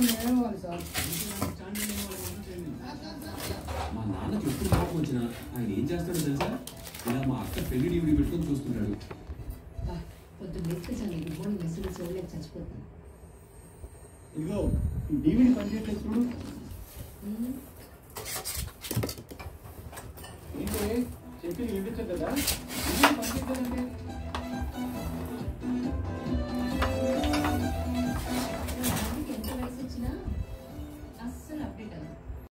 మా నాన్నకి ఎప్పుడు కోపం వచ్చినా ఆయన ఏం చేస్తాడో తెలుసా? ఇలా మా అక్క పెళ్లి డివిడి పెట్టుకొని చూస్తున్నాడు. ఇదిగో డివిడి పనిచేయట్లేదు చూడు. ఏంటి చెప్పి వినిపించదు కదా, పనిచేయట్లేదంటే